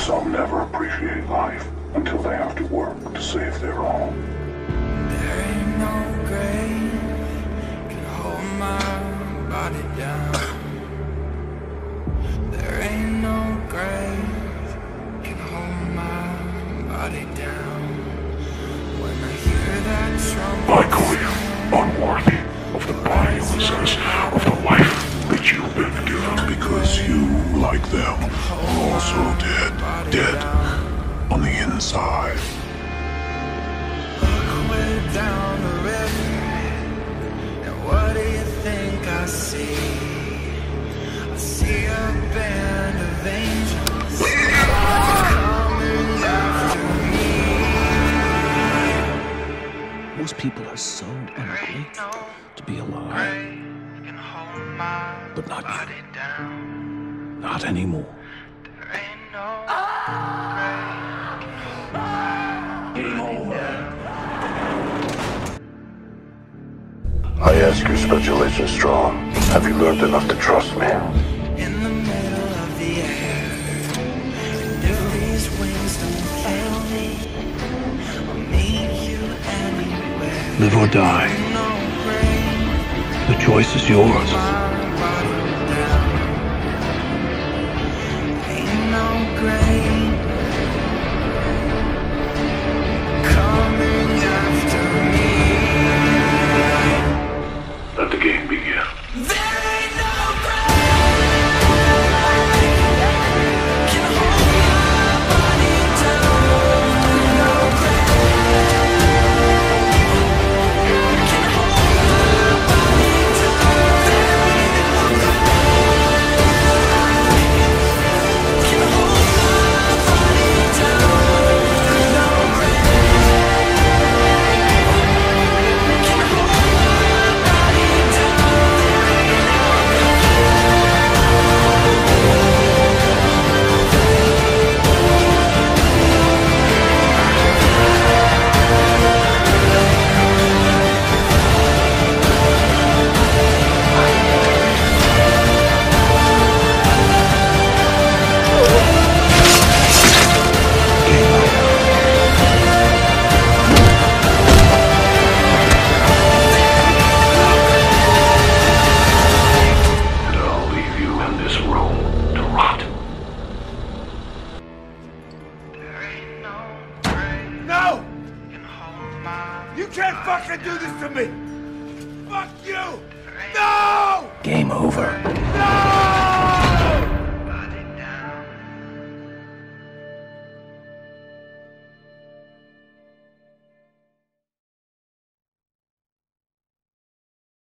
Some never appreciate life until they have to work to save their own. There ain't no grave can hold my body down. There ain't no grave can hold my body down. When I hear that trumpet, I call you unworthy of the body of the life that you've been given, because you, like them, are also dead. Dead on the inside. Look way down the river, and what do you think I see? I see a band of angels coming after me. Most people are so ungrateful to be alive. But not you. Not anymore. I ask you, Speculation Strong, have you learned enough to trust me? In the middle of the air, and if these wings don't fail me, I'll meet you anywhere. Live or die. The choice is yours. Ain't no grave coming after me. Let the game begin. There ain't no grave can hold my body down. No grave can hold my body down. There ain't no grave can hold my body down. No grave can hold my body And I'll leave you in this room to rot. No! You can't fucking do this to me! Fuck you! No! Game over.